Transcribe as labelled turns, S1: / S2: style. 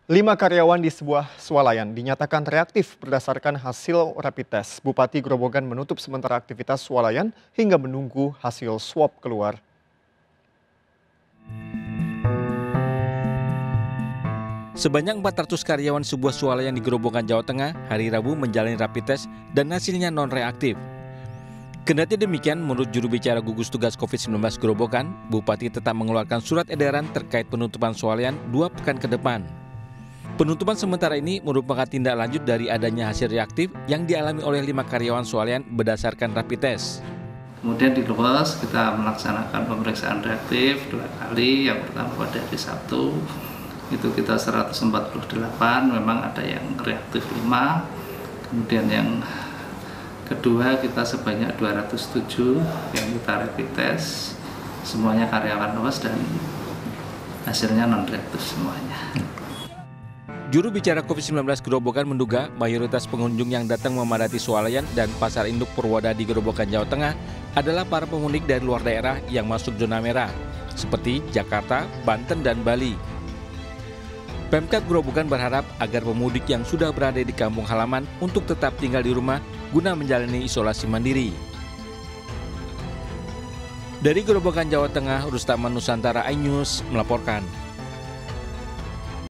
S1: 5 karyawan di sebuah swalayan dinyatakan reaktif berdasarkan hasil rapid test. Bupati Grobogan menutup sementara aktivitas swalayan hingga menunggu hasil swab keluar.
S2: Sebanyak 400 karyawan sebuah swalayan di Grobogan, Jawa Tengah hari Rabu menjalani rapid test dan hasilnya non-reaktif. Kendati demikian, menurut juru bicara gugus tugas COVID-19 Grobogan, Bupati tetap mengeluarkan surat edaran terkait penutupan swalayan 2 pekan ke depan. Penutupan sementara ini merupakan tindak lanjut dari adanya hasil reaktif yang dialami oleh 5 karyawan swalayan berdasarkan rapid test.
S3: Kemudian di luas kita melaksanakan pemeriksaan reaktif 2 kali, yang pertama pada hari Sabtu, itu kita 148, memang ada yang reaktif 5, kemudian yang kedua kita sebanyak 207 yang kita rapid test, semuanya karyawan luas dan hasilnya non-reaktif semuanya.
S2: Juru bicara COVID-19 Grobogan menduga mayoritas pengunjung yang datang memadati swalayan dan pasar induk Purwodadi Grobogan, Jawa Tengah adalah para pemudik dari luar daerah yang masuk zona merah, seperti Jakarta, Banten, dan Bali. Pemkab Grobogan berharap agar pemudik yang sudah berada di kampung halaman untuk tetap tinggal di rumah guna menjalani isolasi mandiri. Dari Grobogan, Jawa Tengah, Rustaman Nusantara iNews melaporkan.